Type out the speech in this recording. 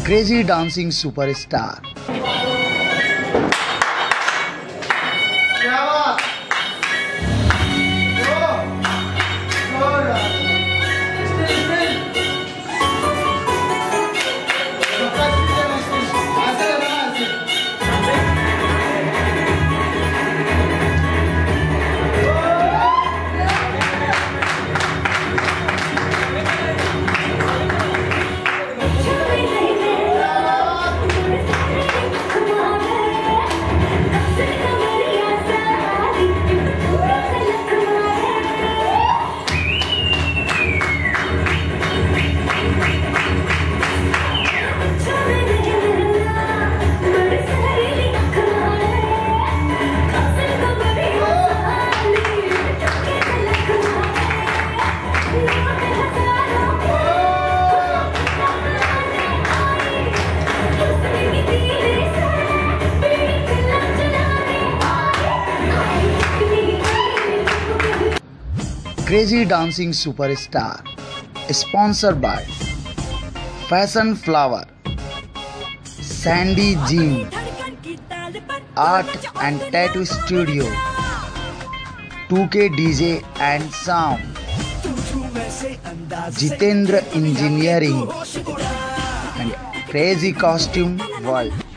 Crazy dancing superstar. Crazy dancing superstar, sponsored by Fashion Flower, Sandy Gym, Art and Tattoo Studio, 2K DJ and Sound, Jitendra Engineering, and Crazy Costume World.